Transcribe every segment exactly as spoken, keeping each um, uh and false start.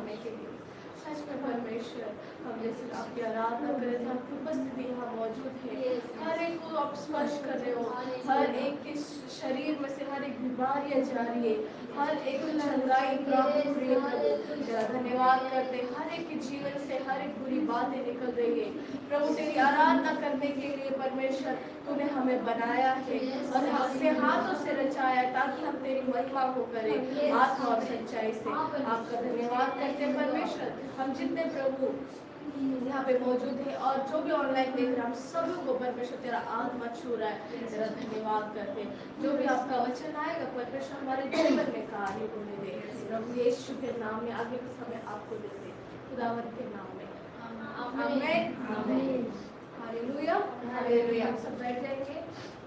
करने के लिए। सच में परमेश्वर, हम जैसे आपकी आराधना करें तो आपकी उपस्थिति यहाँ मौजूद है। हर एक को आप स्पर्श कर रहे हो, हर एक के शरीर में से हर एक बीमारियाँ जा रही है, हर एक को चंगाई प्राप्त हो रही है प्रभु। तेरा धन्यवाद करते हैं, हर एक के जीवन से हर एक बुरी बातें निकल रही है प्रभु। तेरी आराधना करने के लिए परमेश्वर तूने हमें बनाया है और अपने हाथों से रचाया ताकि हम तेरी महिमा को करें आत्मा और सच्चाई से। आपका धन्यवाद करते हैं परमेश्वर। हम जितने प्रभु यहाँ पे मौजूद है और जो भी ऑनलाइन देख रहे हैं, हम सभी को परमेश्वर तेरा आत्मा छू रहा है, तेरा धन्यवाद करते हैं। जो भी आपका वचन आएगा परमेश्वर हमारे जीवन में कार्य होने दे प्रभु यीशु के नाम में। आगे का समय आपको देते खुदावन के नाम में, आमीन आमीन हालेलुया हालेलुया। आप सब बैठ जाएंगे।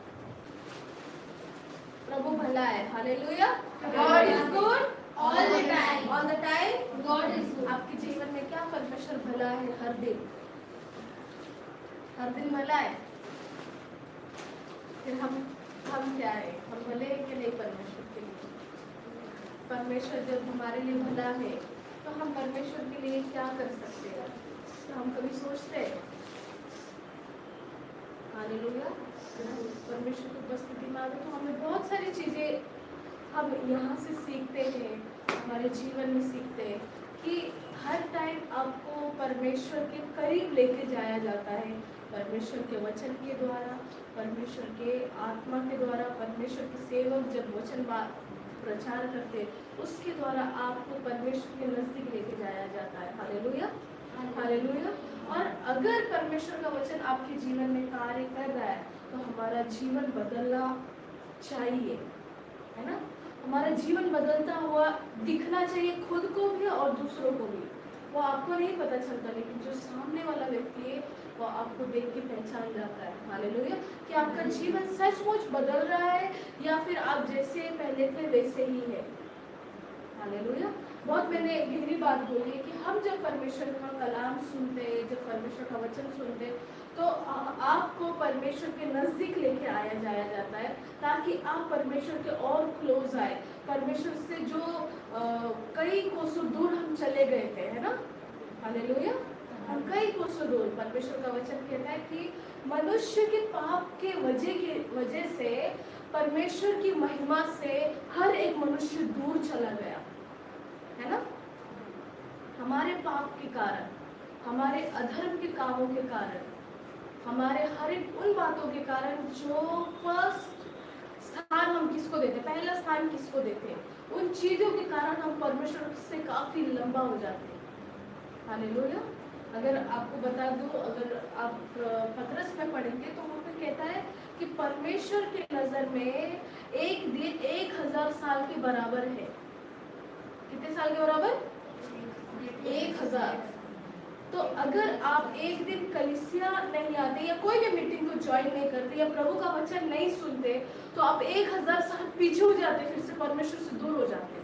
प्रभु भला है, hallelujah. God is good all the time, all the time God is good. आपके जीवन में क्या परमेश्वर भला है? हर दिन, हर दिन भला है। फिर हम हम क्या है? हम भले हैं कि नहीं परमेश्वर के लिए? परमेश्वर जब हमारे लिए भला है तो हम परमेश्वर के लिए क्या कर सकते हैं? तो हम कभी सोचते हैं? हालेलुया। परमेश्वर की उपस्थिति में आते तो हमें बहुत सारी चीजें हम यहाँ से सीखते हैं, हमारे जीवन में सीखते हैं कि हर टाइम आपको परमेश्वर के करीब लेके जाया जाता है, परमेश्वर के वचन के द्वारा, परमेश्वर के आत्मा के द्वारा। परमेश्वर के सेवक जब वचन प्रचार करते उसके द्वारा आपको परमेश्वर के नजदीक लेके जाया जाता है। Hallelujah hallelujah. और अगर परमेश्वर का वचन आपके जीवन में कार्य कर रहा है तो हमारा जीवन बदलना चाहिए, है ना? हमारा जीवन बदलता हुआ दिखना चाहिए, खुद को भी और दूसरों को भी। वो आपको नहीं पता चलता, लेकिन जो सामने वाला व्यक्ति है वो आपको देख के पहचान जाता है। हालेलुया। कि आपका जीवन सचमुच बदल रहा है या फिर आप जैसे पहले थे वैसे ही है। हालेलुया। बहुत मैंने गहरी बात बोली है कि हम जब परमेश्वर का कलाम सुनते हैं, जब परमेश्वर का वचन सुनते हैं तो आपको परमेश्वर के नज़दीक लेके आया जाया जाता है ताकि आप परमेश्वर के और क्लोज आए। परमेश्वर से जो आ, कई कोसों दूर हम चले गए थे, है ना? हालेलुया। हम कई कोसों दूर, परमेश्वर का वचन कहता है कि मनुष्य के पाप के वजह के वजह से परमेश्वर की महिमा से हर एक मनुष्य दूर चला गया, है ना? हमारे पाप के कारण, हमारे अधर्म के कामों के कारण, हमारे हर एक उन बातों के कारण जो फर्स्ट स्थान हम किसको देते, पहला स्थान किसको देते, उन चीजों के कारण हम परमेश्वर से काफी लंबा हो जाते हैं। हालेलुया। अगर आपको बता दूं, अगर आप पतरस में पढ़ेंगे तो वहाँ पे कहता है कि परमेश्वर के नजर में एक दिन एक हजार साल के बराबर है। कितने साल के बराबर? एक हजार। तो अगर आप एक दिन कलीसिया नहीं आते या कोई भी मीटिंग को ज्वाइन नहीं करते या प्रभु का वचन नहीं सुनते तो आप एक हजार साल पीछे हो जाते, फिर से परमेश्वर से दूर हो जाते,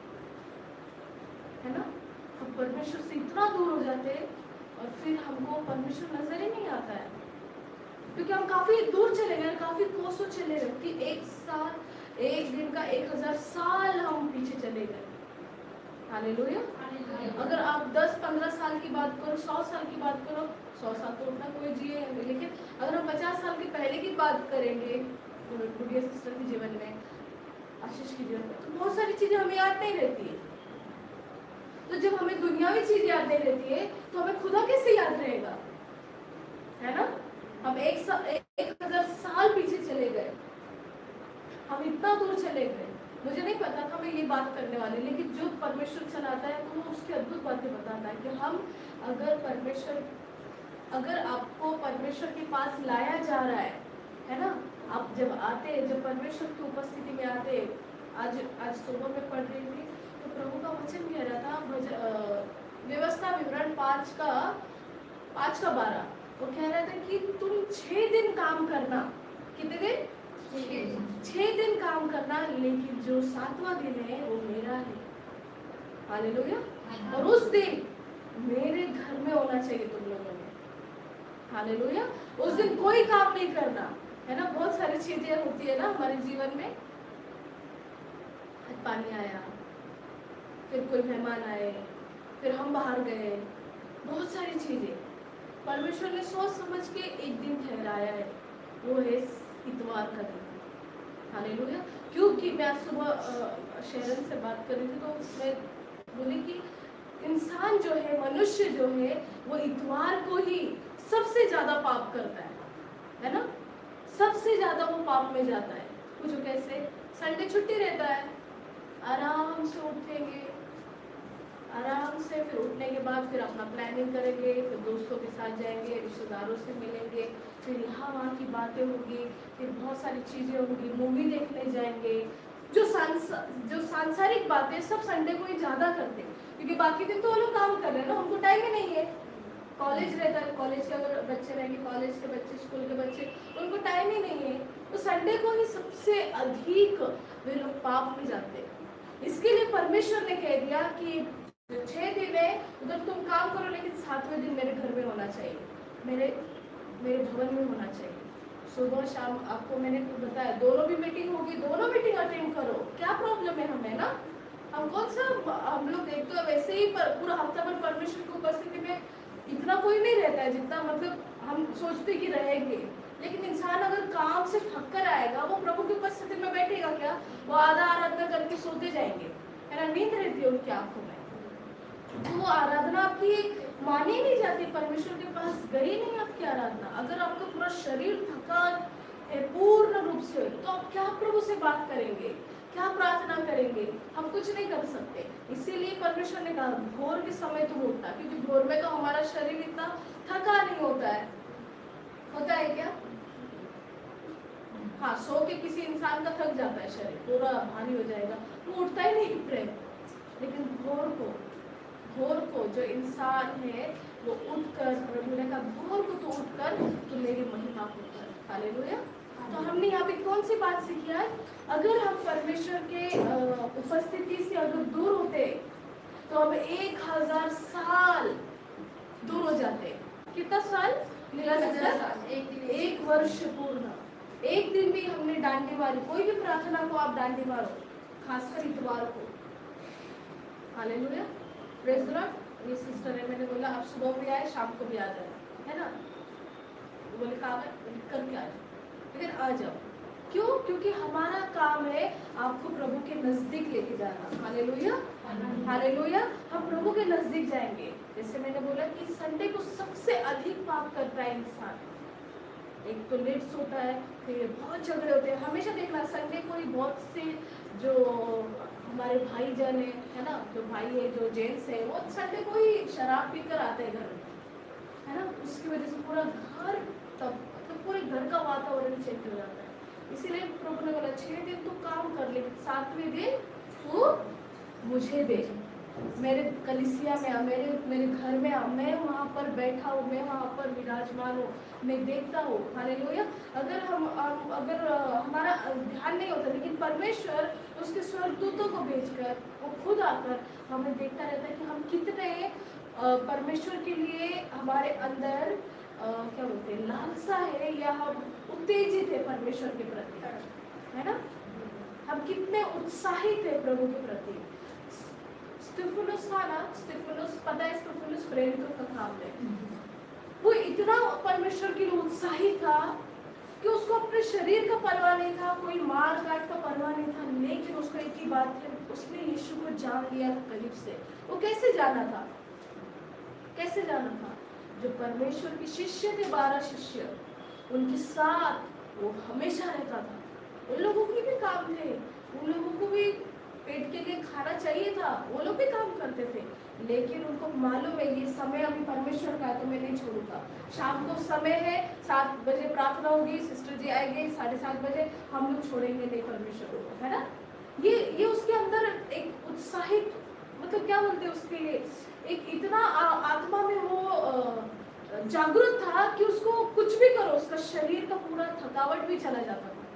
है ना? हम परमेश्वर से इतना दूर हो जाते और फिर हमको परमेश्वर नजर ही नहीं आता है, क्योंकि हम काफी दूर चले गए, काफी कोसों चले गए कि एक साल, एक दिन का एक हजार साल हम पीछे चले गए। हालेलुया। अगर आप दस पंद्रह साल की बात करो, सौ साल की बात करो, सौ साल तो उतना कोई जिए, लेकिन अगर हम पचास साल के पहले की बात करेंगे गुड़िया सिस्टर के जीवन में, आशीष के जीवन में, तो बहुत सारी चीजें हमें याद नहीं रहती है। तो जब हमें दुनियावी चीज याद नहीं रहती है तो हमें खुदा कैसे याद रहेगा, है ना? हम एक सा, एक हजार साल पीछे चले गए, हम इतना दूर चले गए। मुझे नहीं पता था मैं ये बात करने वाली, लेकिन जो परमेश्वर चलाता है तो वो उसकी अद्भुत बातें बताता है कि हम अगर परमेश्वर, अगर आपको परमेश्वर के पास लाया जा रहा है, है ना? आप जब आते, जब परमेश्वर की उपस्थिति में आते, आज आज सुबह में पढ़ रही थी तो प्रभु का वचन कह रहा था व्यवस्था विवरण पाँच का पाँच का बारह, वो कह रहा था कि तुम छह दिन काम करना। कितने दिन? छह दिन काम करना, लेकिन जो सातवां दिन है वो मेरा है। हालेलुया। और उस दिन मेरे घर में होना चाहिए तुम लोगों ने। हालेलुया। उस दिन कोई काम नहीं करना, है ना? बहुत सारी चीजें होती है ना हमारे जीवन में, पानी आया, फिर कोई मेहमान आए, फिर हम बाहर गए, बहुत सारी चीज़ें परमेश्वर ने सोच समझ के एक दिन ठहराया है, वो है इतवार का दिन। हालेलुया। क्योंकि मैं आज सुबह शेरन से बात कर रही थी, तो मैं बोली कि इंसान जो है, मनुष्य जो है, वो इतवार को ही सबसे ज़्यादा पाप करता है, है ना? सबसे ज़्यादा वो पाप में जाता है। कुछ कैसे, संडे छुट्टी रहता है, आराम से उठेंगे, आराम से, फिर उठने के बाद फिर अपना प्लानिंग करेंगे, फिर दोस्तों के साथ जाएंगे, रिश्तेदारों से मिलेंगे, फिर यहाँ वहाँ की बातें होंगी, फिर बहुत सारी चीज़ें होंगी, मूवी देखने जाएंगे। जो सांस जो सांसारिक बातें सब संडे को ही ज़्यादा करते हैं, क्योंकि बाकी दिन तो वो लोग काम कर रहे हैं ना, उनको टाइम ही नहीं है। कॉलेज रहता है, कॉलेज के अगर बच्चे रहेंगे, कॉलेज के बच्चे, स्कूल के बच्चे, उनको टाइम ही नहीं है, तो संडे को ही सबसे अधिक वे लोग पाप में जाते हैं। इसके लिए परमेश्वर ने कह दिया कि छह दिन है उधर तुम काम करो, लेकिन सातवें दिन मेरे घर में होना चाहिए, मेरे मेरे भवन में होना चाहिए। सुबह शाम आपको मैंने बताया, दोनों भी मीटिंग होगी, दोनों मीटिंग अटेंड करो, क्या प्रॉब्लम है हमें ना? हम कौन सा, हम लोग देखते हैं वैसे ही पर, पूरा हफ्ता भर परमेश्वर की उपस्थिति में इतना कोई नहीं रहता है जितना मतलब हम सोचते कि रहेंगे। लेकिन इंसान अगर काम से थक कर आएगा, वो प्रभु की उपस्थिति में बैठेगा क्या? वो आधा आराधना करके सोते जाएंगे, है ना? नींद रहती है उनकी आंखों में, तो वो आराधना आपकी मानी नहीं जाती, परमेश्वर के पास गई नहीं आपकी आराधना। अगर आपका पूरा शरीर थका है पूर्ण रूप से, तो आप क्या प्रभु से बात करेंगे, क्या प्रार्थना करेंगे? हम कुछ नहीं कर सकते। इसीलिए परमेश्वर ने कहा भोर के समय तुम उठना, क्योंकि भोर में तो हमारा शरीर इतना थका नहीं होता है। होता है क्या? हाँ, सो के किसी इंसान का थक जाता है शरीर, पूरा भारी हो जाएगा, वो उठता ही नहीं प्रेम। लेकिन भोर को भोर को जो इंसान है वो उठकर, प्रभु ने कहा भोर को तो उठकर तो मेरी महिमा को कर। हालेलुया। तो हमने यहाँ पे कौन सी बात सीखी आज? अगर हम परमेश्वर के उपस्थिति से अगर दूर होते तो हम एक हजार साल दूर हो जाते। कितना साल? एक दिन, एक वर्ष पूर्ण। एक दिन भी हमने डांडी मारी, कोई भी प्रार्थना को आप डांडी मारो, खासकर इतवार को। Hallelujah, praise the Lord. ये सिस्टर है, मैंने बोला आप सुबह भी आए, शाम को भी आ जाए, है ना? वो बोले काम करके आ जाओ, लेकिन आ जाओ। क्यों? क्योंकि हमारा काम है आपको प्रभु के नजदीक लेके जाना। Hallelujah, hallelujah. हम प्रभु के नजदीक जाएंगे। जैसे मैंने बोला कि संडे को सबसे अधिक पाप करता है इंसान। एक तो लेट सोता है, फिर बहुत झगड़े होते हैं। हमेशा देखना संडे को ही बहुत से जो हमारे भाई जन है, है ना, जो भाई है, जो जेंट्स है, वो संडे को ही शराब पीकर आते हैं घर में, है ना? उसकी वजह से पूरा घर, तब मतलब पूरे घर का वातावरण चेंज हो जाता है। इसीलिए प्रभु ने बोला छह दिन तो काम कर, लेकिन सातवें दिन तू मुझे दे, मेरे कलिसिया में आ, मेरे मेरे घर में आ, मैं वहाँ पर बैठा हूँ, मैं वहाँ पर विराजमान हूँ, मैं देखता हूँ। हालेलुया। अगर हम अगर हमारा ध्यान नहीं होता, लेकिन परमेश्वर उसके स्वर्गदूतों को भेजकर वो खुद आकर हमें देखता रहता है कि हम कितने परमेश्वर के लिए हमारे अंदर क्या बोलते हैं, लालसा है, या हम उत्तेजित है परमेश्वर के प्रति, है ना? हम कितने उत्साहित है प्रभु के प्रति। स्तिफनुस था ना, स्तिफनुस, पता है स्तिफनुस प्रेरितों का काम है, वो इतना परमेश्वर के लिए उत्साहित था कि उसको अपने शरीर का परवाह नहीं था, कोई मार काट का परवाह नहीं था, लेकिन उसको एक ही बात है, उसने यीशु को जान लिया करीब से। वो कैसे जाना था? कैसे जाना था? जो परमेश्वर के शिष्य थे, बारह शिष्य, उनके साथ वो हमेशा रहता था। उन लोगों के भी काम थे, उन लोगों को भी पेट के लिए खाना चाहिए था, वो लोग भी काम करते थे, लेकिन उनको मालूम है ये समय अभी परमेश्वर का है, तो मैं नहीं छोड़ूंगा। शाम को समय है, सात बजे प्रार्थना होगी, सिस्टर जी आएंगे, साढ़े सात बजे हम लोग छोड़ेंगे नहीं परमेश्वर को, है ना? ये ये उसके अंदर एक उत्साहित, मतलब क्या बोलते हैं उसके लिए, एक इतना आत्मा में वो जागरूक था कि उसको कुछ भी करो, उसका शरीर का पूरा थकावट भी चला जाता था,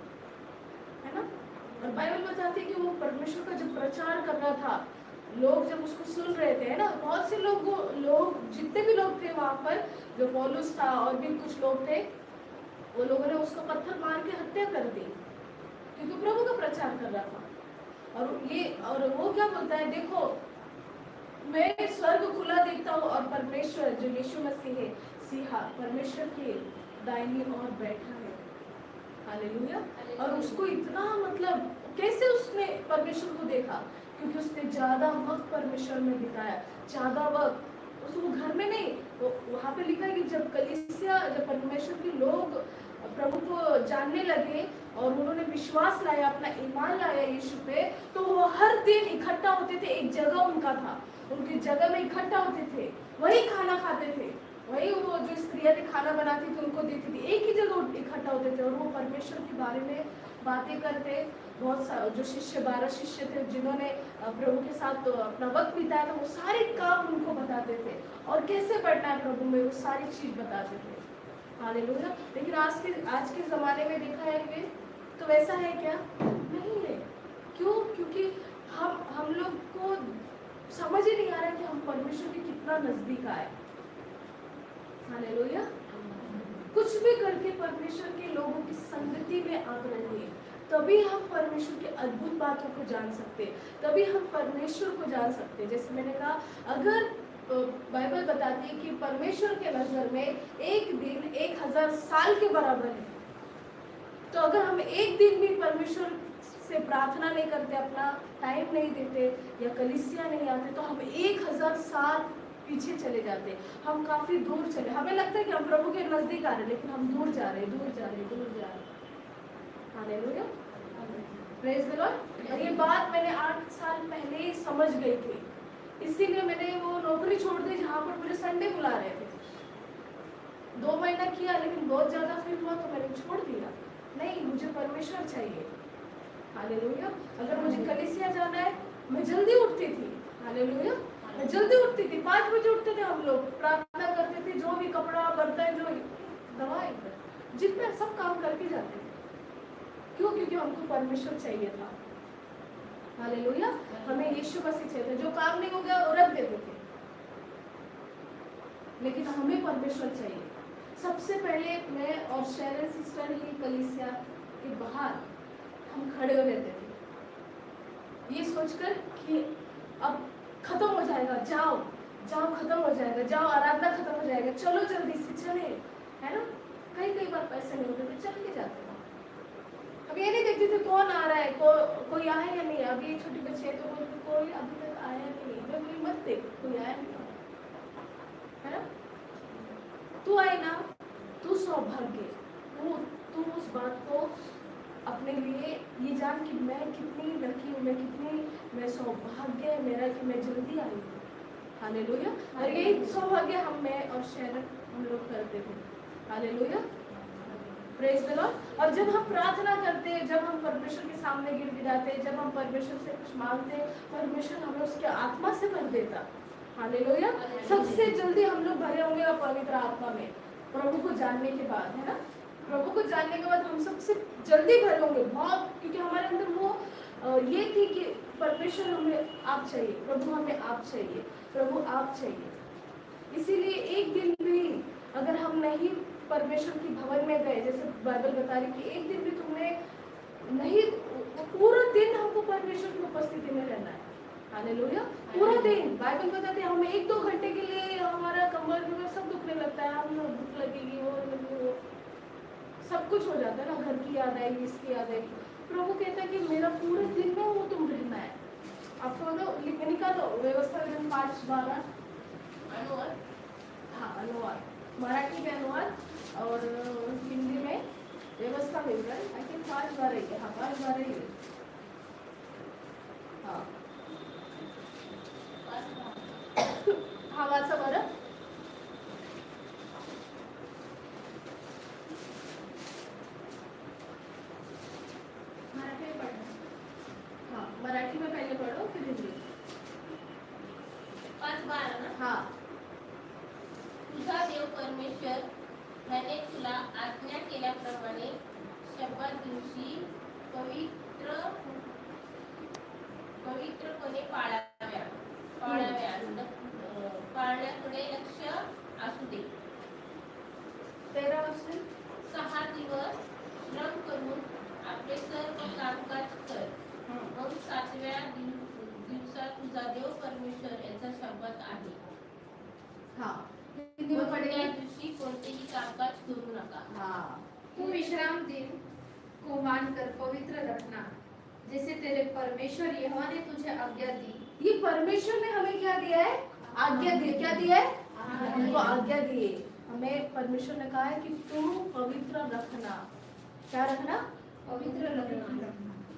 है ना? और बाइबल बताती है कि वो परमेश्वर का जब प्रचार कर रहा था, लोग जब उसको सुन रहे थे, है ना, बहुत से लोग लोग जितने भी लोग थे वहाँ पर, जो पौलुस था और भी कुछ लोग थे, वो लोगों ने उसको पत्थर मार के हत्या कर दी, क्योंकि प्रभु का प्रचार कर रहा था। और ये और वो क्या बोलता है, देखो मैं स्वर्ग खुला देखता हूँ और परमेश्वर जो यीशु मसीह है सीहा परमेश्वर के दाहिनी ओर बैठा है। हालेलुया। और उसको इतना मतलब कैसे उसने परमेश्वर को देखा, क्योंकि उसने ज्यादा वक्त परमेश्वर में बिताया, ज्यादा वक्त उसको घर में नहीं, वो वहाँ पे लिखा है कि जब कलीसिया जब परमेश्वर के लोग प्रभु को जानने लगे और उन्होंने विश्वास लाया, अपना ईमान लाया यीशु पे, तो वो हर दिन इकट्ठा होते थे। एक जगह उनका था, उनकी जगह में इकट्ठा होते थे, वही खाना खाते थे, वही वो जो स्त्रियाँ थी खाना बनाती थी उनको देती थी, एक ही जगह इकट्ठा होते थे और वो परमेश्वर के बारे में बातें करते। बहुत जो शिष्य बारह शिष्य थे जिन्होंने प्रभु के साथ तो अपना वक्त बिताया था, वो सारे काम उनको बताते थे और कैसे बढ़ना है प्रभु में, वो सारी चीज बताते थे। हालेलुया। लेकिन आज के आज के ज़माने में देखा है कि तो वैसा है क्या? नहीं है। क्यों? क्योंकि हम हम लोग को समझ ही नहीं आ रहा कि हम परमेश्वर के कितना नजदीक आए। हालेलुया। कुछ भी करके परमेश्वर के लोगों की संगति में आप रहिए, तभी हम परमेश्वर की अद्भुत बातों को जान सकते, तभी हम परमेश्वर को जान सकते। जैसे मैंने कहा, अगर बाइबल बताती है कि परमेश्वर के नजर में एक दिन एक हजार साल के बराबर है, तो अगर हम एक दिन भी परमेश्वर से प्रार्थना नहीं करते, अपना टाइम नहीं देते या कलीसिया नहीं आते, तो हम एक हजार साल पीछे चले जाते, हम काफी दूर चले। हमें लगता है कि हम प्रभु के नजदीक आ रहे, लेकिन हम दूर जा रहे दूर जा रहे दूर जा रहे हालेलुया, प्रेज द लॉर्ड। और ये बात मैंने आठ साल पहले ही समझ गई थी, इसीलिए मैंने वो नौकरी छोड़ दी जहाँ पर मुझे संडे बुला रहे थे। दो महीना किया, लेकिन बहुत ज्यादा फिर हुआ तो मैंने छोड़ दिया। नहीं, मुझे परमेश्वर चाहिए। हालेलुया। अगर मुझे कलीसिया जाना है, मैं जल्दी उठती थी। हालेलुया। मैं जल्दी उठती थी, पाँच बजे उठते थे हम लोग, प्रार्थना करते थे, जो भी कपड़ा बर्तन जो दवाई जितना सब काम करके जाते थे। क्यों? क्योंकि हमको परमेश्वर चाहिए था। हालेलुया। हमें यीशु मसीह चाहिए था। जो काम नहीं हो गया वो रख देते थे, लेकिन हमें परमेश्वर चाहिए। सबसे पहले मैं और शेरन सिस्टर ही कलीसिया के बाहर हम खड़े हो रहते थे, ये सोचकर कि अब खत्म हो जाएगा, जाओ जाओ खत्म हो जाएगा, जाओ आराधना खत्म हो जाएगा, चलो जल्दी से चले, है ना। कई कई बार पैसे नहीं होते थे, चल के जाते थे। अब ये नहीं देखते थे कौन आ रहा है, को, कोई आया या नहीं। अभी छोटी बच्ची है तो बोलते कोई अभी तक आया नहीं, मैं बोली मत देख, कोई आया नहीं, है ना। तू आई ना, तू सौभाग्य, तू तू उस बात को अपने लिए ये जान कि मैं कितनी लकी हूँ, मैं कितनी मैं सौभाग्य है मेरा कि मैं जल्दी आई हूँ। हालेलुया। और यही सौभाग्य हम मैं और शेरन हम लोग करते थे। Hallelujah, praise the Lord. और जब हम प्रार्थना करते हैं, जब हम परमेश्वर के सामने गिड़गिड़ाते हैं, जब हम परमेश्वर से कुछ मांगते हैं, परमेश्वर हमें उसके आत्मा से भर देता। हालेलुया। सबसे जल्दी हम लोग भरे होंगे पवित्र आत्मा में प्रभु को जानने के बाद, है ना। प्रभु को जानने के बाद हम सबसे जल्दी भरे होंगे बहुत, क्योंकि हमारे अंदर वो ये थी कि परमेश्वर हमें आप चाहिए, प्रभु हमें आप चाहिए, प्रभु आप चाहिए। इसीलिए एक दिन भी अगर हम नहीं परमेश्वर की भवन में गए, जैसे बाइबल बता रही कि एक दिन भी तुमने नहीं, पूरा दिन हमको परमेश्वर की उपस्थिति में रहना है। हालेलुया। पूरा दिन बाइबल बताती है, हम एक दो घंटे के लिए हमारा कमर में सब दुखने लगता है, हम भूख लगेगी, वो लगेगी, वो सब कुछ हो जाता है ना, घर की याद आएगी, इसकी याद आएगी। प्रभु कहता है कि मेरा पूरे दिन में वो तुम रहना है। आपको तो निकालो व्यवस्था दिन पाँच बारह अनुवाद, हाँ अनुवाद, मराठी में अनुवाद और हिंदी में व्यवस्था मिल रहा है। आई थिंक पाँच बारह ही है, हाँ पाँच बारह ही है, हाँ हाँ वाचा बरं। मराठी में पढ़ना, हाँ मराठी में पहले पढ़ो फिर हिंदी। पाच बारा ना। हाँ। तुझा देव परमेश्वर ह्याने तुला आज्ञा केल्याप्रमाणे शब्दात दिवशी पवित्र पवित्रपणे पाळाव्या पाळाव्या पाळण्याकडे लक्ष असू दे। तेरा वर्ष सहा दिवस श्रम करून आपले सर्व कामकाज कर, मग सातव्या दिवसात तुझा देव परमेश्वर याचा शब्द हाँ हिंदी में कोणत्या पढ़ेंगे। दिवशी कोणतेही कामकाज करू नका। हाँ तू विश्राम दिन को मानकर पवित्र रखना, जैसे तेरे परमेश्वर यहोवा ने तुझे आज्ञा दी। ये परमेश्वर ने हमें क्या दिया है? आज्ञा दी। क्या दिया है? हमको आज्ञा दी है। हमें परमेश्वर ने कहा है कि तुम पवित्र रखना। क्या रखना? पवित्र रखना,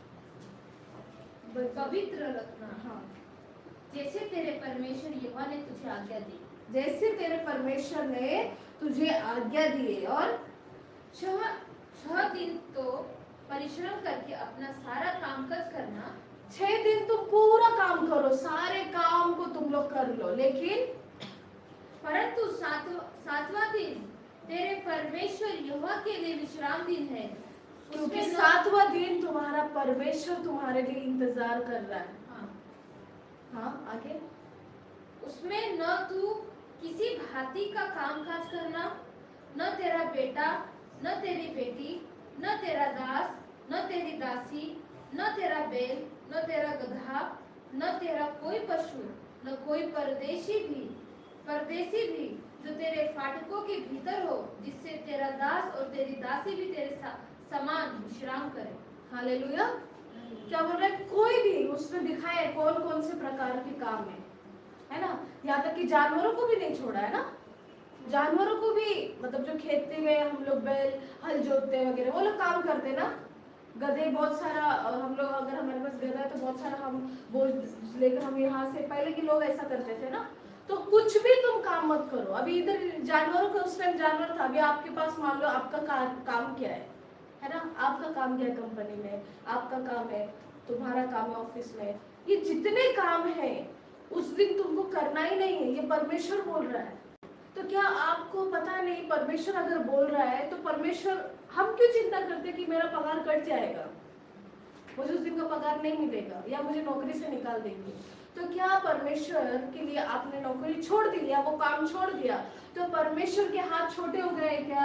पवित्र रखना, हाँ, जैसे तेरे परमेश्वर यहोवा ने तुझे आज्ञा दी। जैसे तेरे परमेश्वर ने तुझे आज्ञा दी है। और छह छह दिन तो परिश्रम करके अपना सारा कामकाज करना, छह दिन तुम पूरा काम करो, सारे काम को तुम लोग कर लो, लेकिन परंतु सात सातवां दिन तेरे परमेश्वर यहोवा के लिए विश्राम दिन है। क्योंकि उसमें न- सातवां दिन तुम्हारा परमेश्वर तुम्हारे लिए इंतजार कर रहा है। हाँ, हाँ, आगे। उसमें न तू किसी भांति का कामकाज करना, न तेरा बेटा, न तेरी बेटी, न तेरा दास, न तेरी दासी, न तेरा बैल, न तेरा गधा, न तेरा कोई पशु, न कोई परदेशी भी परदेशी भी जो तेरे फाटकों के भीतर हो, जिससे तेरा दास और तेरी दासी भी तेरे सा, समान विश्राम करे। हालेलुया। क्या बोल रहा है? कोई भी उसमें दिखाया है कौन कौन से प्रकार के काम है, है ना? यहाँ तक कि जानवरों को भी नहीं छोड़ा है ना। जानवरों को भी, मतलब जो खेती में हम लोग बैल हल जोतते वगैरह, वो लोग काम करते ना। गधे बहुत सारा, अ, हम लोग अगर हमारे पास गधा है तो बहुत सारा हम बोझ लेकर हम यहाँ से, पहले के लोग ऐसा करते थे ना। तो कुछ भी तुम काम मत करो। अभी इधर जानवरों का, उस टाइम जानवर था, अभी आपके पास मान लो आपका का, काम क्या है है ना? आपका काम क्या है? कंपनी में आपका काम है, तुम्हारा काम है ऑफिस में, ये जितने काम है उस दिन तुमको करना ही नहीं है। ये परमेश्वर बोल रहा है। तो क्या आपको पता नहीं, परमेश्वर अगर बोल रहा है तो परमेश्वर, हम क्यों चिंता करते कि मेरा पगार कट जाएगा, मुझे उस दिन का पगार नहीं मिलेगा, या मुझे नौकरी से निकाल देंगे? तो क्या परमेश्वर के लिए आपने नौकरी छोड़ दी या वो काम छोड़ दिया तो परमेश्वर के हाथ छोटे हो गए क्या?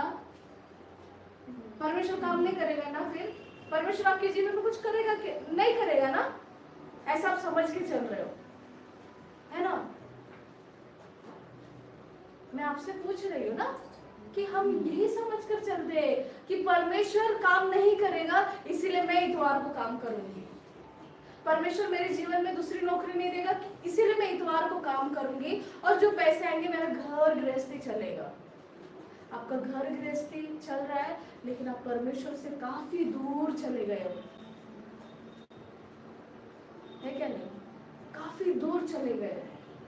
परमेश्वर काम नहीं करेगा ना? फिर परमेश्वर आपके जीवन में कुछ करेगा कि नहीं करेगा ना? ऐसा आप समझ के चल रहे हो, है ना? मैं आपसे पूछ रही हूँ ना कि हम यही समझ कर चलते हैं कि परमेश्वर काम नहीं करेगा इसीलिए मैं इतवार को काम करूंगी। परमेश्वर मेरे जीवन में दूसरी नौकरी नहीं देगा इसीलिए मैं इतवार को काम करूंगी, और जो पैसे आएंगे मेरा घर गृहस्थी चलेगा। आपका घर गृहस्थी चल रहा है लेकिन आप परमेश्वर से काफी दूर चले गए हो, है क्या नहीं? काफी दूर चले गए।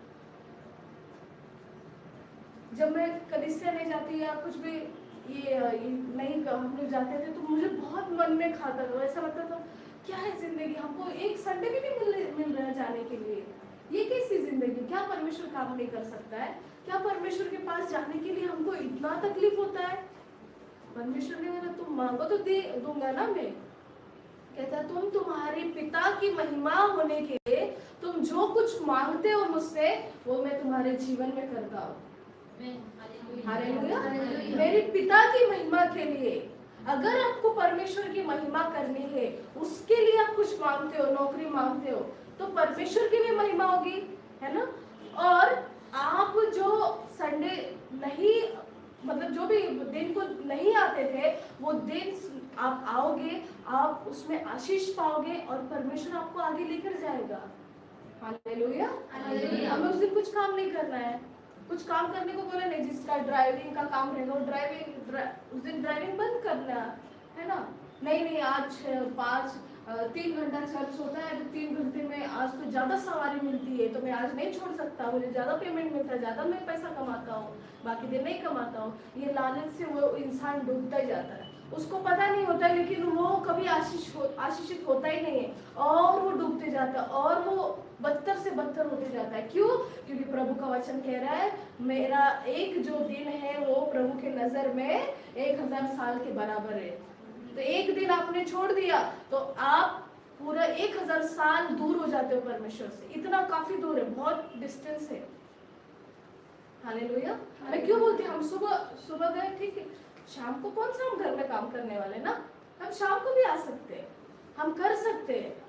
जब मैं कलिसिया नहीं जाती या कुछ भी ये, ये नहीं, हम लोग जाते थे तो मुझे बहुत मन में खाता था, ऐसा लगता था क्या है जिंदगी, हमको एक संडे भी नहीं मिल मिल रहा है जाने के लिए, ये कैसी जिंदगी? क्या परमेश्वर काम नहीं कर सकता है? क्या परमेश्वर के पास जाने के लिए हमको इतना तकलीफ होता है? परमेश्वर ने बोला तुम मांगो तो दे दूंगा ना मैं। कहता तुम तुम्हारे पिता की महिमा होने के लिए तुम जो कुछ मांगते हो मुझसे वो मैं तुम्हारे जीवन में करता हूँ। हालेलुया। मेरे पिता की महिमा के लिए, अगर आपको परमेश्वर की महिमा करनी है उसके लिए आप कुछ मांगते हो, नौकरी मांगते हो, तो परमेश्वर की भी महिमा होगी, है ना? और आप जो संडे नहीं, मतलब जो भी दिन को नहीं आते थे वो दिन आप आओगे, आप उसमें आशीष पाओगे और परमेश्वर आपको आगे लेकर जाएगा। हालेलुया। हमें उस दिन कुछ काम नहीं करना है, कुछ काम करने को बोले नहीं। जिसका ड्राइविंग का काम रहेगा वो ड्राइविंग ड्रा, उस दिन ड्राइविंग बंद करना है ना। नहीं नहीं आज पाँच तीन घंटा चर्च होता है तो तीन घंटे में आज तो ज़्यादा सवारी मिलती है तो मैं आज नहीं छोड़ सकता, मुझे ज़्यादा पेमेंट मिलता है, ज़्यादा मैं पैसा कमाता हूँ, बाकी दिन नहीं कमाता हूँ। ये लालच से वो इंसान डूबता ही जाता है, उसको पता नहीं होता है लेकिन वो कभी आशीष हो आशीषित होता ही नहीं है और वो डूबते जाता है और वो बदतर से बदतर होते जाता है। क्यों? क्योंकि प्रभु का वचन कह रहा है मेरा एक जो दिन है वो प्रभु के नजर में एक हजार साल के बराबर है। तो एक दिन आपने छोड़ दिया तो आप पूरा एक हजार साल दूर हो जाते हो परमेश्वर से। इतना काफी दूर है, बहुत डिस्टेंस है। हालेलुया। मैं क्यों बोलती हूँ, हम सुबह सुबह गए, ठीक है, शाम को कौन सा हम घर में काम करने वाले ना, हम शाम को भी आ सकते हैं, हम कर सकते हैं,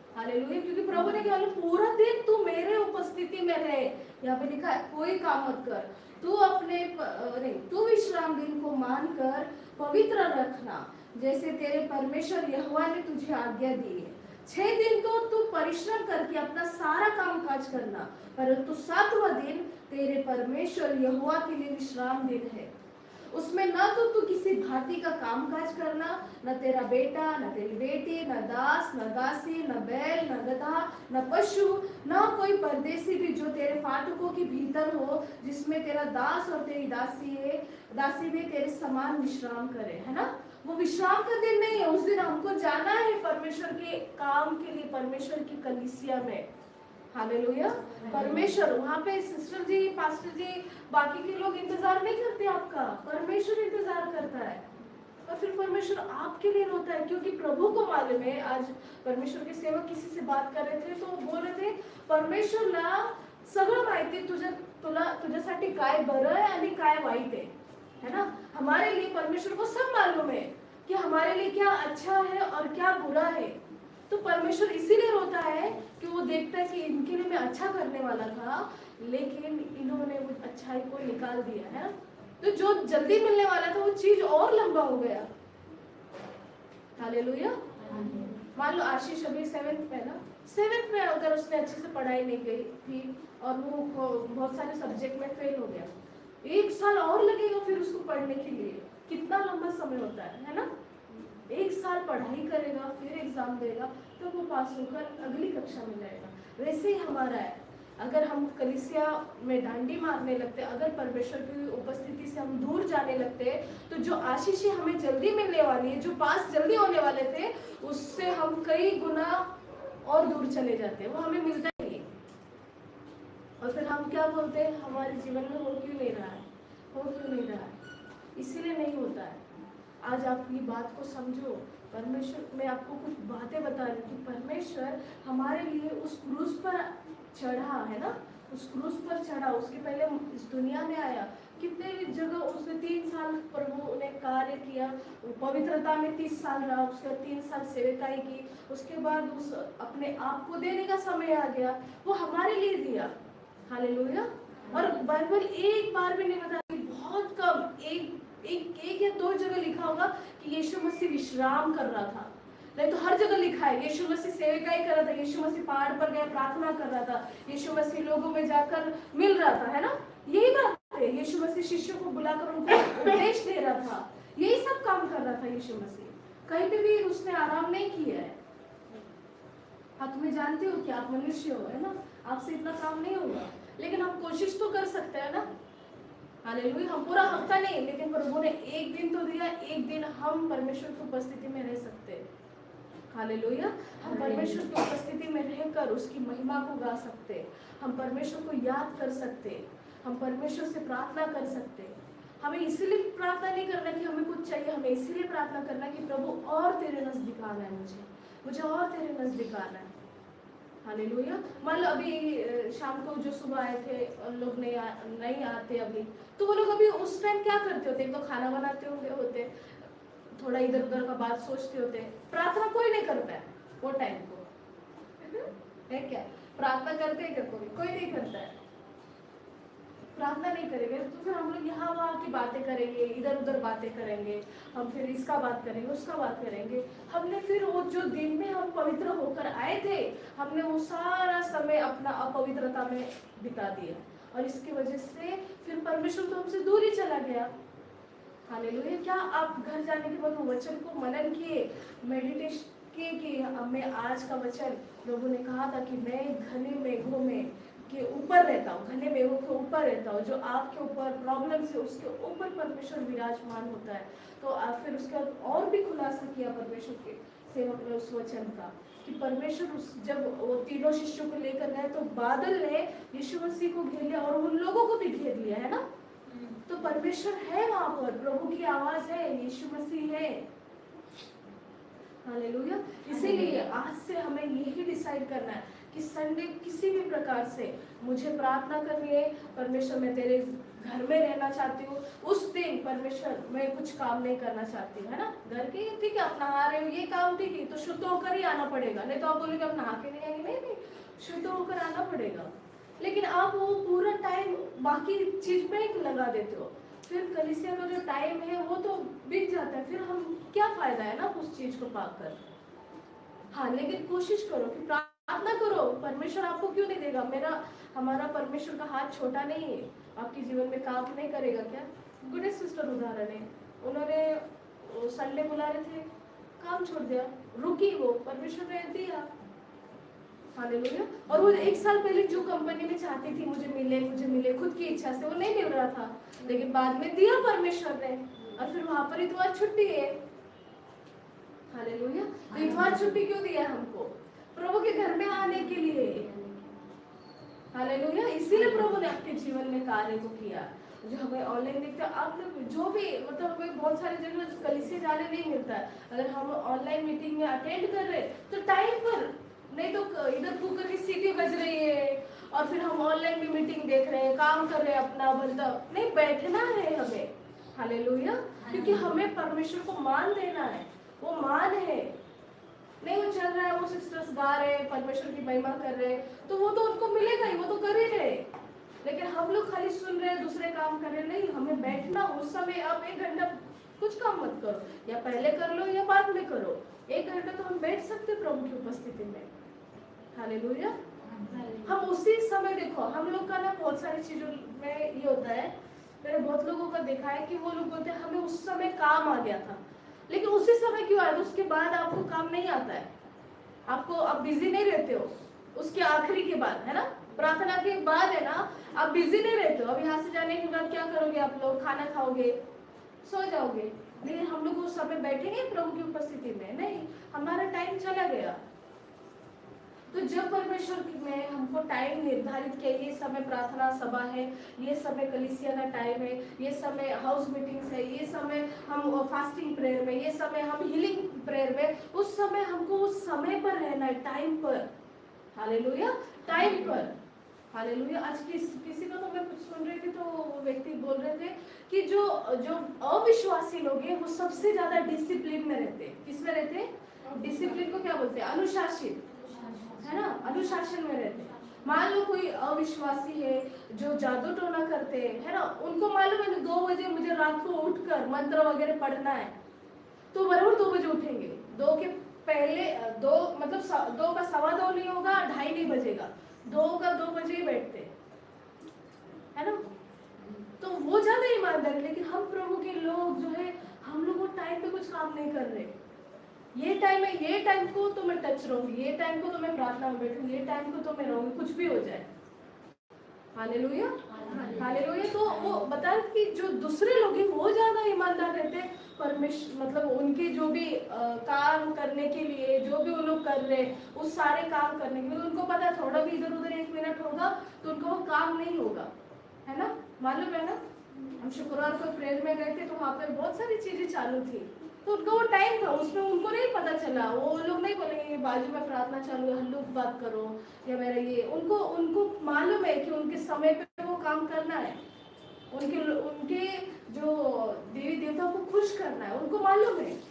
हालेलुया, क्योंकि प्रभु ने क्या बोला, पूरा दिन तू मेरे उपस्थिति में रहे। यहाँ पे लिखा है कोई काम मत कर, तू अपने नहीं तू विश्राम दिन को मानकर पवित्र रखना, जैसे तेरे परमेश्वर यहोवा ने तुझे आज्ञा दी है। छह दिन तो तू परिश्रम करके अपना सारा काम काज करना, परंतु सातवां दिन तेरे परमेश्वर यहोवा के लिए विश्राम दिन है। उसमें न तो तू किसी भांति का काम काज करना, न तेरा बेटा, न तेरी बेटी, न दास, न दासी, न बैल, न गधा, न पशु, न कोई परदेसी भी जो तेरे फाटकों के भीतर हो, जिसमें तेरा दास और तेरी दासी है, दासी भी तेरे समान विश्राम करे। है ना, वो विश्राम का दिन नहीं है, उस दिन हमको जाना है परमेश्वर के काम के लिए, परमेश्वर की कलीसिया में। हालेलुया, परमेश्वर वहाँ पे सिस्टर जी, पास्टर जी, बाकी के लोग इंतजार नहीं करते आपका, परमेश्वर इंतजार करता है। और फिर परमेश्वर आपके लिए रोता है, क्योंकि प्रभु को मालूम है। आज परमेश्वर के सेवक किसी से बात कर रहे थे तो वो बोल रहे थे, परमेश्वरला सगळं माहिती तुझ्या तुला तुझ्यासाठी काय बरं आहे आणि काय वाईट आहे, है ना। हमारे लिए परमेश्वर को सब मालूम है कि हमारे लिए क्या अच्छा है और क्या बुरा है। तो परमेश्वर इसीलिए रोता है कि वो देखता है कि इनके लिए मैं अच्छा करने वाला था, लेकिन इन्होंने वो अच्छाई को निकाल दिया है। तो जो जल्दी मिलने वाला था वो चीज और लंबा हो गया। हालेलुया। मान लो आशीष अभी सेवेंथ में ना, सेवेंथ में अगर उसने अच्छे से पढ़ाई नहीं गई थी और वो बहुत सारे सब्जेक्ट में फेल हो गया, एक साल और लगेगा फिर उसको पढ़ने के लिए। कितना लंबा समय होता है, है ना। एक साल पढ़ाई करेगा, फिर एग्जाम देगा, तो वो पास होकर अगली कक्षा में जाएगा। वैसे ही हमारा है, अगर हम कलीसिया में डांडी मारने लगते, अगर परमेश्वर की उपस्थिति से हम दूर जाने लगते, तो जो आशीषें हमें जल्दी मिलने वाली है, जो पास जल्दी होने वाले थे, उससे हम कई गुना और दूर चले जाते, वो हमें मिलता ही नहीं। और फिर हम क्या बोलते हैं, हमारे जीवन में हो क्यों नहीं रहा है, हो क्यों नहीं रहा है, इसीलिए नहीं होता है। आज आप ये बात को समझो। परमेश्वर, मैं आपको कुछ बातें बता रही हूँ कि परमेश्वर हमारे लिए उस क्रूस पर चढ़ा, है ना, उस क्रूस पर चढ़ा, उसके पहले इस दुनिया में आया। कितने जगह उसने तीन साल प्रभु ने कार्य किया, पवित्रता में तीस साल रहा, उसके तीन साल सेवकाई की, उसके बाद उस अपने आप को देने का समय आ गया, वो हमारे लिए दिया। हालेलुया। और बाइबल एक बार भी नहीं बताती, बहुत कम, एक एक एक या दो जगह लिखा होगा कि यीशु मसीह विश्राम कर रहा था, नहीं तो हर जगह लिखा है यीशु मसीह सेवकाई कर रहा था, यीशु मसीह पहाड़ पर गया प्रार्थना कर रहा था, यीशु मसीह लोगों में जाकर मिल रहा था, है ना। यही बात है, यीशु मसीह शिष्यों को बुलाकर उनको उपदेश दे रहा था, यही सब काम कर रहा था यीशु मसीह। कहीं पे भी उसने आराम नहीं किया है। हाँ, तुम्हें जानते हो कि आप मनुष्य हो, है ना, आपसे इतना काम नहीं होगा, लेकिन हम कोशिश तो कर सकते हैं ना। हालेलुया। हम पूरा हफ्ता नहीं, लेकिन प्रभु ने एक दिन तो दिया, एक दिन हम परमेश्वर की उपस्थिति में रह सकते हैं। हालेलुया। हम परमेश्वर की उपस्थिति में रहकर उसकी महिमा को गा सकते, हम परमेश्वर को याद कर सकते, हम परमेश्वर से प्रार्थना कर सकते। हमें इसीलिए प्रार्थना नहीं करना कि हमें कुछ चाहिए, हमें इसीलिए प्रार्थना करना कि प्रभु और तेरे नजदीक आना है, मुझे मुझे और तेरे नजदीक आना है। हालेलुया। मान लो अभी शाम को जो सुबह आए थे लोग नहीं आ, नहीं आते अभी, तो वो लोग अभी उस टाइम क्या करते होते, एक तो खाना बनाते होंगे होते, थोड़ा इधर उधर का बात सोचते होते, प्रार्थना कोई नहीं करता है वो टाइम को, है क्या। प्रार्थना करते हैं क्या, कोई कोई नहीं करता है। प्रार्थना नहीं करेंगे तो फिर हम लोग यहाँ वहाँ की बातें करेंगे, इधर उधर बातें करेंगे, हम फिर इसका बात करेंगे, उसका बात करेंगे। हमने फिर वो जो दिन में हम पवित्र होकर आए थे, हमने वो सारा समय अपना अपवित्रता में बिता दिया, और इसकी वजह से फिर परमेश्वर तो हमसे दूर ही चला गया। हालेलुया। क्या आप घर जाने के बाद वो वचन को मनन किए, मेडिटेशन किए कि मैं आज का वचन, लोगों ने कहा था कि मैं घने मेघों में के ऊपर रहता हूँ, घने मेघों के ऊपर रहता हूँ, जो आपके ऊपर प्रॉब्लम से उसके ऊपर परमेश्वर विराजमान होता है। तो आप फिर उसके बाद और भी खुलासा किया परमेश्वर के सेवक ने उस वचन का कि परमेश्वर उस जब वो तीनों शिष्यों को लेकर गए तो बादल ने यीशु मसीह को घेर लिया और उन लोगों को भी घेर लिया, है ना। तो परमेश्वर है वहां पर, प्रभु की आवाज है, यीशु मसीह है। हालेलुया। इसीलिए आज से हमें यही डिसाइड करना है कि संडे किसी भी प्रकार से मुझे प्रार्थना करनी है, परमेश्वर मैं तेरे घर में रहना चाहती हूँ, उस दिन परमेश्वर मैं कुछ काम नहीं करना चाहती हूँ, है ना। घर के ठीक है, आप नहा रहे हो, ये काम ठीक है, तो शुद्ध होकर ही आना पड़ेगा, नहीं तो आप बोलोगे आप नहा के नहीं आएंगे, नहीं नहीं, शुद्ध होकर आना पड़ेगा। लेकिन आप वो पूरा टाइम बाकी चीज में लगा देते हो, फिर कलीसिया का जो टाइम है वो तो बीत जाता है, फिर हम क्या फायदा है ना उस चीज को पाकर। हाँ, लेकिन कोशिश करो कि प्रार्थना करो, परमेश्वर आपको क्यों नहीं देगा। मेरा हमारा परमेश्वर का हाथ छोटा नहीं है, आपके जीवन में काम नहीं करेगा क्या। गुड सिस्टर उदाहरण है, उन्होंने संडे बुला रहे थे, काम छोड़ दिया, रुकी वो, परमेश्वर ने दिया, हालेलुया। और वो एक साल पहले जो कंपनी में चाहती थी मुझे मिले मुझे मिले खुद की इच्छा से वो नहीं मिल रहा था, लेकिन बाद में दिया परमेश्वर ने, और फिर वहां पर इतवार छुट्टी है, हालेलुया। तो इतवार छुट्टी क्यों दिया हमको? प्रभु के घर में आने के लिए, हालेलुया। इसीलिए प्रभु ने आपके जीवन में कार्य को किया। जो हमें ऑनलाइन देखते हैं, आप लोग जो भी मतलब हमें बहुत सारी जगह कलीसिया जाने नहीं मिलता है, अगर हम ऑनलाइन मीटिंग में अटेंड कर रहे तो टाइम पर, नहीं तो इधर कुकर की सीटी बज रही है और फिर हम ऑनलाइन भी मीटिंग देख रहे हैं, काम कर रहे हैं अपना, मतलब नहीं, बैठना है हमें, हालेलुया। क्योंकि हमें परमेश्वर को मान देना है, वो मान है, नहीं वो चल रहा है, वो सिस्टर्स गा रहे हैं, परमेश्वर की महिमा कर रहे हैं, तो वो तो उनको मिलेगा ही, वो तो कर ही रहे। लेकिन हम लोग खाली सुन रहे हैं, दूसरे काम कर रहे हैं, नहीं, हमें बैठना उस समय। आप एक घंटा कुछ काम मत करो, या पहले कर लो या बाद में करो, एक घंटा तो हम बैठ सकते प्रभु की उपस्थिति में, हालेलुया। हम उसी समय, देखो हम लोग का ना बहुत सारी चीजों में ये होता है, मैंने बहुत लोगों का देखा है कि वो लोग बोलते हैं हमें उस समय काम आ गया था, लेकिन उसी समय क्यों आया, उसके बाद आपको काम नहीं आता है, आपको आप बिजी नहीं रहते हो, उसके आखिरी के बाद, है ना, प्रार्थना के बाद, है ना, आप बिजी नहीं रहते हो। अब यहाँ से जाने के बाद क्या करोगे आप लोग? खाना खाओगे, सो जाओगे, लेकिन हम लोग उस समय बैठेंगे प्रभु की उपस्थिति में? नहीं, हमारा टाइम चला गया। तो जब परमेश्वर में हमको टाइम निर्धारित किया, ये समय प्रार्थना सभा है, ये समय कलीसिया का टाइम है, ये समय हाउस मीटिंग्स है, ये समय हम फास्टिंग प्रेयर में, ये समय हम हीलिंग प्रेयर में, उस समय हमको उस समय पर रहना है, टाइम पर, हालेलुया, टाइम पर, हालेलुया। आज किस किसी को तो मैं कुछ सुन रही थी, तो वो व्यक्ति बोल रहे थे कि जो जो अविश्वासी लोग हैं वो सबसे ज्यादा डिसिप्लिन में रहते हैं। किस में रहते हैं? डिसिप्लिन को क्या बोलते हैं? अनुशासित, है ना, अनुशासन में रहते हैं। मान लो कोई अविश्वासी है जो जादू टोना करते हैं, है ना, उनको मालूम है दो बजे मुझे रात को उठकर मंत्र वगैरह पढ़ना है, तो बराबर दो बजे उठेंगे। दो के पहले दो मतलब दो का सवा दो नहीं होगा, ढाई नहीं बजेगा, दो का दो बजे ही बैठते, है ना। तो वो ज्यादा ईमानदार है। लेकिन हम प्रभु के लोग जो है, हम लोग वो टाइम पे कुछ काम नहीं कर रहे। ये टाइम है, ये टाइम को तो मैं टच रहूंगी, ये टाइम को तो मैं प्रार्थना में बैठूंगी, ये टाइम को तो मैं रहूंगी, कुछ भी हो जाए, हालेलुया, हालेलुया। तो वो बता कि जो दूसरे लोग हैं वो ज्यादा ईमानदार रहते हैं परमेश्वर, मतलब उनके जो भी आ, काम करने के लिए जो भी वो लोग कर रहे हैं, उस सारे काम करने के लिए उनको पता है थोड़ा भी इधर उधर एक मिनट होगा तो उनको वो काम नहीं होगा, है ना, मालूम है ना। हम शुक्रवार को प्रेयर में गए थे तो वहाँ पे बहुत सारी चीजें चालू थी, तो उनका वो टाइम था, उसमें उनको नहीं पता चला। वो लोग नहीं बोलेंगे बाजू में प्रार्थना चालू है, हल्लुक बात करो या मेरा ये, उनको उनको मालूम है कि उनके समय पे वो काम करना है, उनके उनके जो देवी देवता को खुश करना है, उनको मालूम है।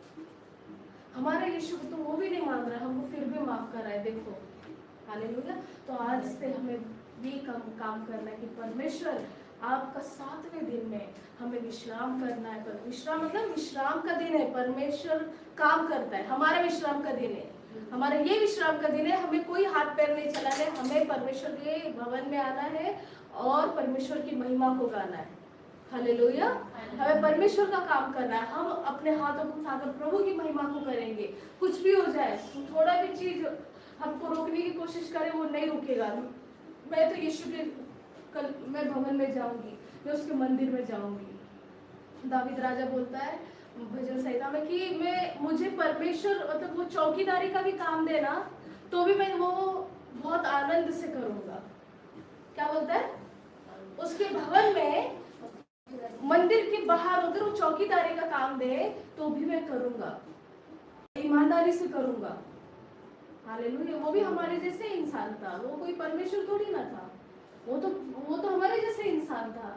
हमारा यीशु तो वो भी नहीं मान रहा है, हमको फिर भी माफ कर रहा है, देखो, हालेलुया। तो आज से हमें भी काम काम करना है कि परमेश्वर आपका सातवें दिन में हमें विश्राम करना है। पर विश्राम मतलब विश्राम का दिन है, परमेश्वर काम करता है, हमारा विश्राम का दिन है, हमारा ये विश्राम का दिन है। हमें कोई हाथ पैर नहीं चलाना है, हमें परमेश्वर के भवन में आना है और परमेश्वर की महिमा को गाना है, हालेलुया। हमें परमेश्वर का काम करना है, हम अपने हाथों को उठाकर प्रभु की महिमा को करेंगे। कुछ भी हो जाए, थोड़ा भी चीज हमको रोकने की कोशिश करे, वो नहीं रुकेगा। मैं तो यीशु के कल मैं भवन में जाऊंगी, मैं उसके मंदिर में जाऊंगी। दावीद राजा बोलता है भजन संहिता में कि मैं मुझे परमेश्वर मतलब वो चौकीदारी का भी काम देना तो भी मैं वो बहुत आनंद से करूंगा। क्या बोलता है? उसके भवन में, मंदिर के बाहर उधर वो चौकीदारी का काम दे तो भी मैं करूंगा, ईमानदारी से करूंगा, हालेलुया। वो भी हमारे जैसे इंसान था, वो कोई परमेश्वर थोड़ी ना था, वो तो वो तो हमारे जैसे इंसान था।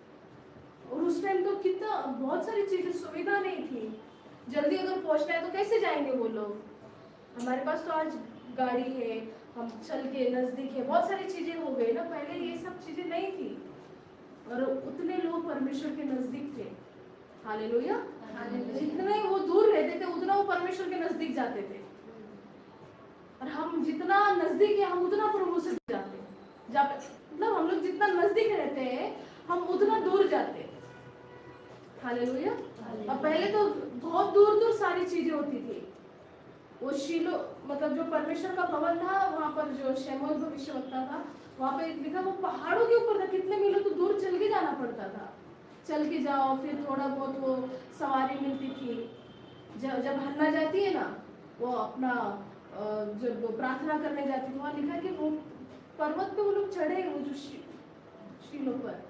और उस टाइम तो कितना बहुत सारी चीजें सुविधा नहीं थी, जल्दी अगर पहुंचना है तो कैसे जाएंगे वो लोग। हमारे पास तो आज गाड़ी है, हम चल के नजदीक है, बहुत सारी चीजें हो गई ना, पहले ये सब चीजें नहीं थी। और उतने लोग परमेश्वर के नजदीक थे। हालेलुया। जितने वो दूर रहते थे उतना वो परमेश्वर के नजदीक जाते थे, और हम जितना नजदीक है हम उतना प्रभु से जाते हैं। जब मतलब हम लोग जितना नजदीक रहते हैं हम उतना दूर जाते हैं। हालेलुया। और पहले तो बहुत दूर दूर सारी चीजें होती थी। वो शीलो मतलब जो परमेश्वर का भवन था, वहां पर जो शमूएल भविष्यवक्ता था, वहां पे लिखा वो पहाड़ों के ऊपर था, कितने मीलों तो दूर चल के जाना पड़ता था। चल के जाओ, फिर थोड़ा बहुत वो सवारी मिलती थी। जब जब हन्ना जाती है ना, वो अपना जब प्रार्थना करने जाती थी, वहाँ लिखा है कि वो पर्वत पे वो लोग चढ़े, वो जो शीलो पर।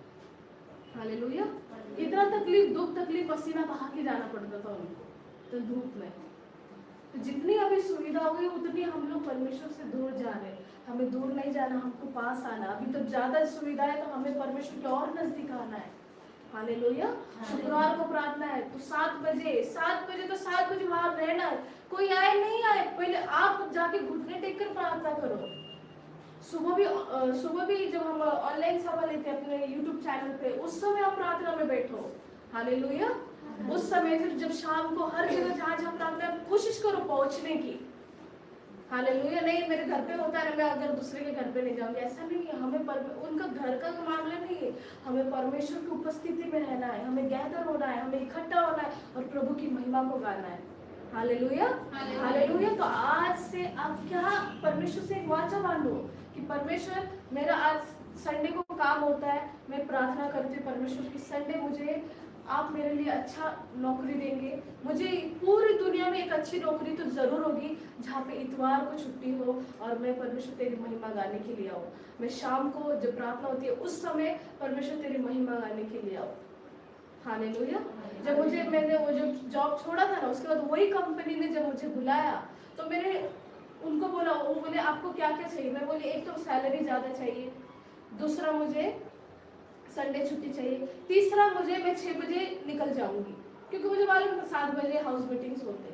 हालेलुया। इतना तकलीफ, दुख तकलीफ, पसीना बहा के जाना पड़ता था उनको तो धूप में। तो जितनी अभी सुविधा हो गई उतनी हम लोग परमेश्वर से दूर जा रहे हैं। हमें दूर नहीं जाना, हमको पास आना। अभी तो ज्यादा सुविधा है तो हमें परमेश्वर के और नजदीक आना है। हालेलुया। शुक्रवार को प्रार्थना है तो सात बजे सात बजे तो सात बजे वहां रहना। कोई आए नहीं आए, पहले आप जाके घुटने टेक कर प्रार्थना करो। सुबह भी सुबह भी जब हम ऑनलाइन सभा लेते हैं अपने यूट्यूब चैनल पे, उस समय आप प्रार्थना में बैठो। हालेलुया। उस समय फिर जब शाम को हर जगह जहाँ जहाँ प्रार्थना, कोशिश करो पहुंचने की। हालेलुया। नहीं मेरे घर पे होता है, मैं अगर दूसरे के घर पे नहीं जाऊंगी, ऐसा नहीं है। हमें पर, उनका घर का मामला नहीं है, हमें परमेश्वर की उपस्थिति में रहना है, हमें गैदर होना है, हमें इकट्ठा होना है और प्रभु की महिमा को गाना है। हालेलुया। हालेलुया। तो आज से आप क्या परमेश्वर से एक वाचा बांधो कि परमेश्वर, मेरा आज संडे को काम होता है, मैं प्रार्थना करती हूँ परमेश्वर की संडे मुझे आप मेरे लिए अच्छा नौकरी देंगे। मुझे पूरी दुनिया में एक अच्छी नौकरी तो जरूर होगी जहाँ पे इतवार को छुट्टी हो और मैं परमेश्वर तेरी महिमा गाने के लिए आऊँ। मैं शाम को जब प्रार्थना होती है उस समय परमेश्वर तेरी महिमा गाने के लिए आऊँ। हालेलुया। जब मुझे मैंने वो जो जॉब छोड़ा था ना, उसके बाद वही कंपनी ने जब मुझे बुलाया तो मैंने उनको बोला, वो बोले आपको क्या क्या चाहिए। मैं बोली एक तो सैलरी ज़्यादा चाहिए, दूसरा मुझे संडे छुट्टी चाहिए, तीसरा मुझे मैं छः बजे निकल जाऊंगी क्योंकि मुझे मालूम था सात बजे हाउस मीटिंग्स होते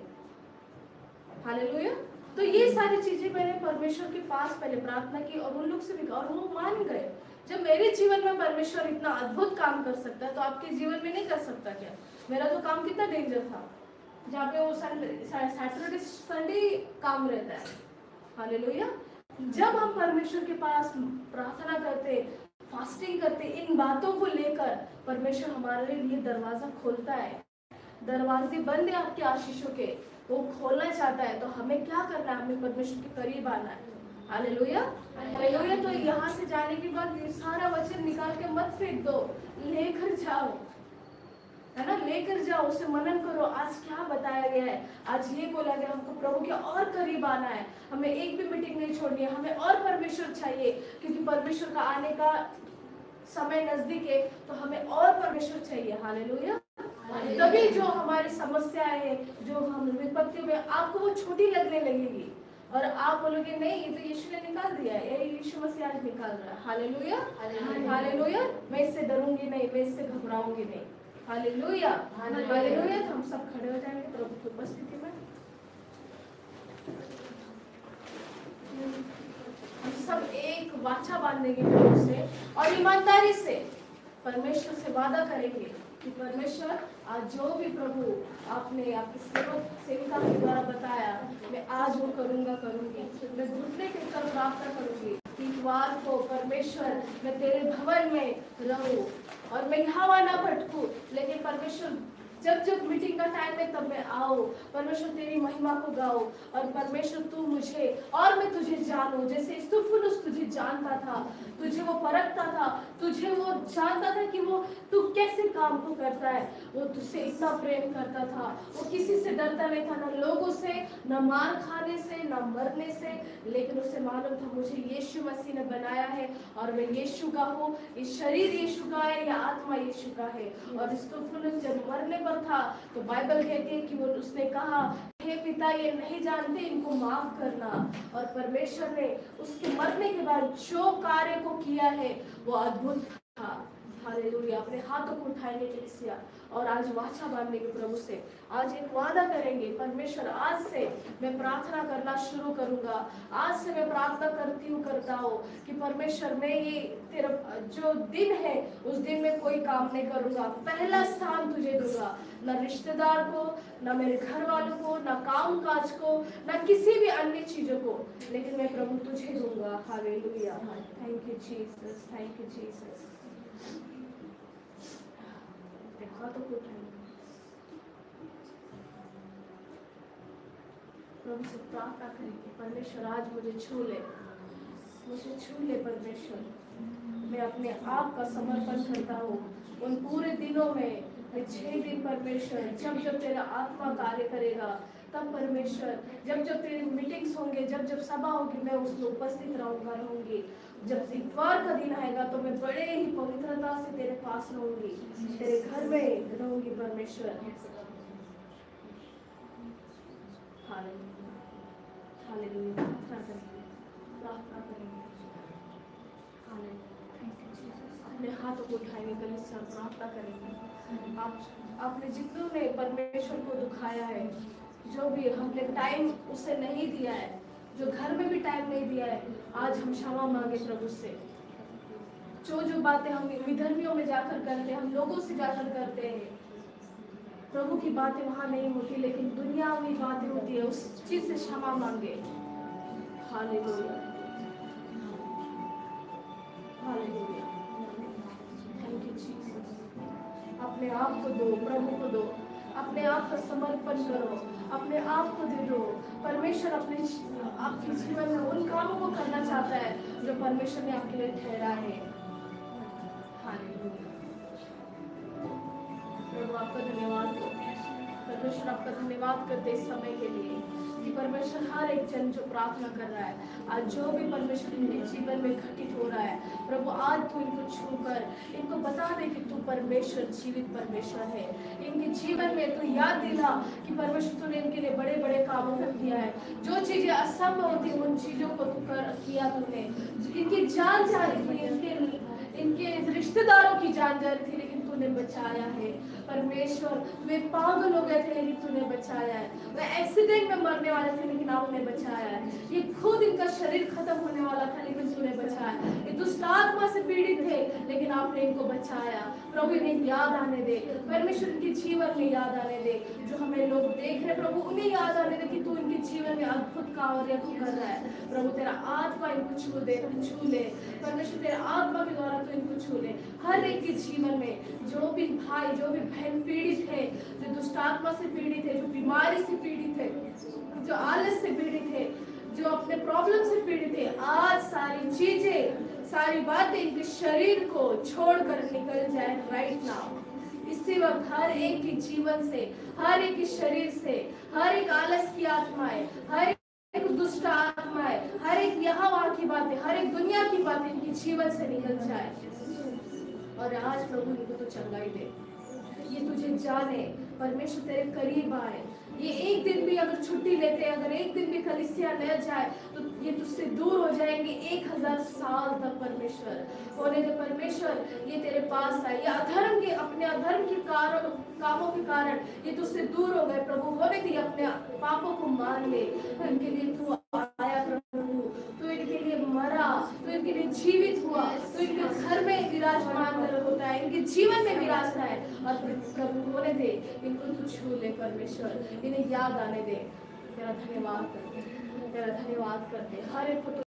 हैं। हालेलुया। तो ये सारी चीजें मैंने परमेश्वर के पास पहले प्रार्थना की और उन लोग से भी, और वो मान गए। जब मेरे जीवन में परमेश्वर इतना अद्भुत काम कर सकता है तो आपके जीवन में नहीं कर सकता क्या? मेरा तो काम कितना डेंजर था, जहाँ पे वो सैटरडे संडे काम रहता है। हालेलुया। जब हम परमेश्वर के पास प्रार्थना करते, फास्टिंग करते, इन बातों को लेकर परमेश्वर हमारे लिए दरवाजा खोलता है। दरवाजे बंद है आपके आशीषों के, वो खोलना चाहता है। तो हमें क्या करना है? हमें परमेश्वर के करीब आना है। हालेलुया। हालेलुया। तो यहाँ से जाने के बाद सारा वचन निकाल के मत फेंक दो, लेकर जाओ, है ना, लेकर जाओ, उसे मनन करो। आज क्या बताया गया है? आज ये बोला गया हमको प्रभु के और करीब आना है, हमें एक भी मीटिंग नहीं छोड़नी है, हमें और परमेश्वर चाहिए क्योंकि परमेश्वर का आने का समय नजदीक है, तो हमें और परमेश्वर चाहिए। हालेलुया। तभी जो हमारी समस्याएं है, जो हम विपत्तियों में, आपको वो छोटी लगने लगेगी और आप बोलोगे नहीं ये तो यीशु ने निकाल दिया है, ये यीशु मसीह आज निकाल रहा है। हालेलुया। हालेलुया। मैं इससे डरूंगी नहीं, मैं इससे घबराऊंगी नहीं। हालेलुया। हालेलुया। तो हम सब खड़े हो जाएंगे प्रभु की उपस्थिति में। हम सब एक वाचा बांधेंगे प्रभु से और ईमानदारी से परमेश्वर से वादा करेंगे कि परमेश्वर आज जो भी प्रभु आपने आपके सेवक सेविका के द्वारा बताया, मैं आज वो करूंगा करूंगी। मैं घुटने टेककर प्रार्थना करूंगी कि इतवार को परमेश्वर मैं तेरे भवन में रहूं और मैं यहाँ वहाँ ना भटकूं, लेकिन परमेश्वर जब जब मीटिंग का टाइम है तब मैं आओ, परमेश्वर तेरी महिमा को गाओ और परमेश्वर तू मुझे और मैं तुझे जानूं। जैसे स्तुफनुस तुझे जानता था, तुझे वो परखता था, तुझे वो जानता था कि वो तू कैसे काम को करता है, वो तुझसे इतना प्रेम करता था, वो किसी से डरता नहीं था, ना लोगों से, ना मार खाने से, ना मरने से, लेकिन उसे मालूम था मुझे यीशु मसीह ने बनाया है और मैं यीशु का हूँ, ये शरीर यीशु का है, या आत्मा यीशु का है। और स्तुफनुस जब मरने पर था तो बाइबल कहती है कि वो उसने कहा हे पिता ये नहीं जानते, इनको माफ करना। और परमेश्वर ने उसके मरने के बाद जो कार्य को किया है वो अद्भुत था। हालेलुया। अपने हाथों को उठाएंगे कलीसिया और आज वाचा बांधेंगे प्रभु से। आज एक वादा करेंगे, परमेश्वर आज से मैं प्रार्थना करना शुरू करूंगा। आज से मैं प्रार्थना करती हूँ करता हूँ कि परमेश्वर मैं ये तेरा जो दिन है उस दिन में कोई काम नहीं करूंगा, पहला स्थान तुझे दूंगा, ना रिश्तेदार को, ना मेरे घर वालों को, ना काम काज को, ना किसी भी अन्य चीजों को, लेकिन मैं प्रभु तुझे दूंगा। Hallelujah. Thank you Jesus, thank you Jesus. हाथों को उठाएंगे, प्रभु से प्रार्थना करेंगे, परमेश्वर आज मुझे छू ले, मुझे छू ले परमेश्वर। मैं अपने आप का समर्पण करता हूँ उन पूरे दिनों में, मैं छह दिन परमेश्वर जब जब तेरा आत्मा कार्य करेगा तब परमेश्वर, जब जब तेरे मीटिंग्स होंगे, जब जब सभा होगी, मैं उसमें उपस्थित रहूंगा रहूंगी। जब इतवार का दिन आएगा तो मैं बड़े ही पवित्रता से तेरे पास रहूंगी, तेरे घर में रहूंगी परमेश्वर। Hallelujah, hallelujah. प्रार्थना करेंगे, प्रार्थना करेंगे। Hallelujah, thank you Jesus. अपने हाथों को उठाएंगे कलीसिया, प्रार्थना करेंगे। आप आपने जितनों ने परमेश्वर को दुखाया है, जो भी हमने टाइम उसे नहीं दिया है, जो घर में भी टाइम नहीं दिया है, आज हम क्षमा मांगे प्रभु से। जो जो बातें हम विधर्मियों में जाकर करते हैं, हम लोगों से जाकर करते हैं, प्रभु की बातें वहां नहीं होती, लेकिन दुनिया में बातें होती है, उस चीज से क्षमा मांगे। Hallelujah, hallelujah. Thank you Jesus. अपने आप को दो, प्रभु को दो, अपने आप का समर्पण करो, अपने आप को दे दो। परमेश्वर अपने आपके जीवन में उन कामों को करना चाहता है जो परमेश्वर ने आपके लिए ठहरा है। हालेलुया। प्रभु आपका धन्यवाद हो, परमेश्वर आपका धन्यवाद करते इस समय के लिए कि परमेश्वर हर एक जन जो प्रार्थना कर रहा है, आज जो भी परमेश्वर इनके जीवन में घटित हो रहा है, प्रभु आज तू इनको छूकर इनको बता दे कि तू परमेश्वर जीवित परमेश्वर है। इनके जीवन में तू याद दिला कि परमेश्वर तूने इनके लिए बड़े बड़े कामों को किया है, जो चीजें असंभव होती उन चीजों को तू कर किया तूने। इनकी जान जा रही थी, इनके इनके रिश्तेदारों की जान जा रही थी, लेकिन तूने बचाया है परमेश्वर। वे पागल हो गए थे लेकिन तूने बचाया है, वे एक्सीडेंट में मरने वाले थे लेकिन आपने बचाया है, ये खुद इनका शरीर खत्म होने वाला था लेकिन तूने बचाया, ये दुष्ट आत्मा से पीड़ित थे लेकिन आपने इनको बचाया। प्रभु इन्हें याद आने दे, परमेश्वर इनके जीवन में याद आने दे, जो हमें लोग देख रहे प्रभु उन्हें याद आने दे कि तू इनके जीवन में अद्भुत कार्य कर रहा है। प्रभु तेरा आत्मा इनको छू दे, छू ले परमेश्वर, तेरा आत्मा के द्वारा तू इनको छू ले। हर एक के जीवन में जो भी भाई जो भी बहन पीड़ित है, जो दुष्ट आत्मा से पीड़ित है, जो बीमारी से पीड़ित है, जो आलस से पीड़ित है, जो अपने प्रॉब्लम से पीड़ित है, आज सारी चीजें सारी बातें इनके शरीर को छोड़कर निकल जाए राइट नाउ। इसी वक्त हर एक के जीवन से, हर एक के शरीर से, हर एक आलस की आत्माएं, हर एक दुष्ट आत्माएं, हर एक यहाँ वहाँ की बातें, हर एक दुनिया की बातें इनके जीवन से निकल जाए। और आज प्रभु इनको तो चंगाई दे, ये तुझे जाने, परमेश्वर तेरे करीब आए। ये एक दिन भी अगर छुट्टी लेते, अगर एक दिन भी कलीसिया न जाए तो ये तुझसे दूर हो जाएंगे एक हजार साल तक। परमेश्वर होने दे परमेश्वर, ये तेरे पास आए, ये अधर्म के अपने अधर्म के कारण कामों के कारण ये तुझसे दूर हो गए। प्रभु होने दे, अपने पापों को मान ले, इनके लिए तू आया प्रभु, तू इनके लिए मरा, तू इनके लिए जीवित हुआ, तू इनके घर में विराजमान होता है, इनके जीवन में विराजता है। और प्रभु होने दे, इनको तू छू ले परमेश्वर, इन्हें याद आने दे। तेरा धन्यवाद करते, तेरा धन्यवाद करते, हर एक को